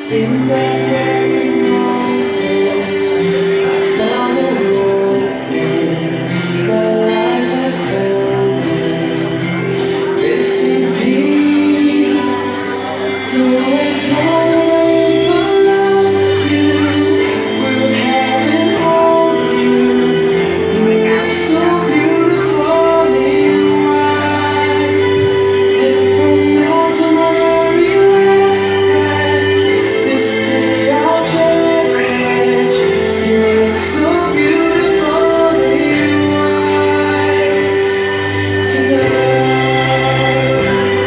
In that very moment, I found a moment in my life. I found this in peace. So as long as I live, I love you, will have and hold you. You are so beautiful in white, and from now to my very last breath, this day I'll cherish. You look so beautiful in white tonight.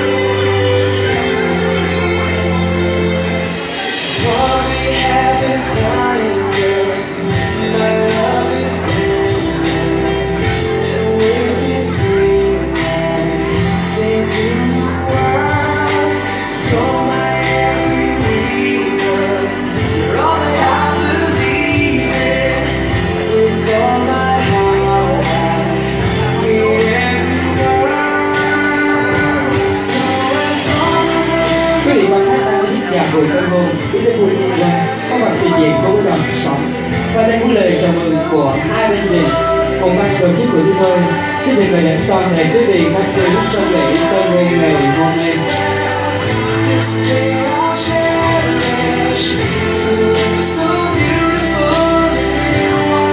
What we have is dying, girls. My love is endless, and with this green light, say to the world, you're my every reason. You're all that I believe in. With all my heart, I need every word. So as long as I live, Quý vị quan sát đang biết nhạc buổi tân hôn biết đến buổi hôn nhân có phần trình diễn của cái đoàn sống và đây cũng lời chào mừng của hai bên gia đình cùng ban tổ chức của chúng tôi xin được gửi đến toàn thể quý vị khách quý trong lễ tân hôn ngày hôm nay. this day I'll cherish. You look so beautiful in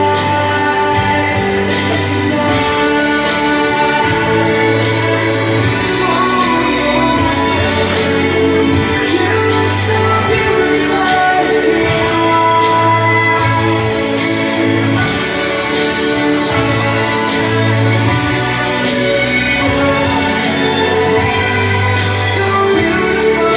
white tonight. You look so beautiful in so beautiful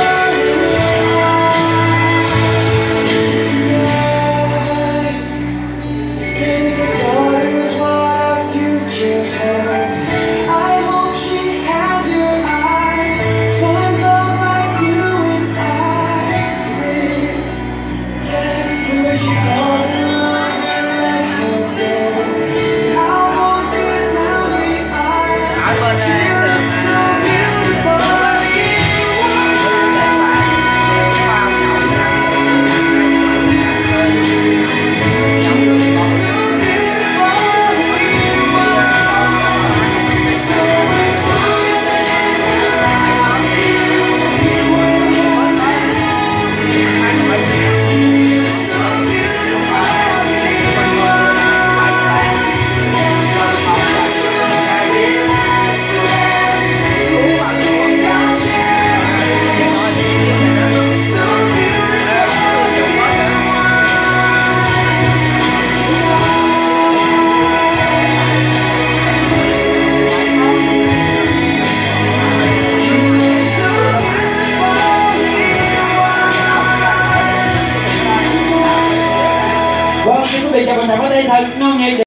tonight. And if your daughter is what our future holds, I hope she has your eyes, finds love like you and I did. And when she falls in love, and let her go, I'll hold you down the aisle. She looks so beautiful in Vâng, xin quý vị chào mừng ở đây thật ngon nghề.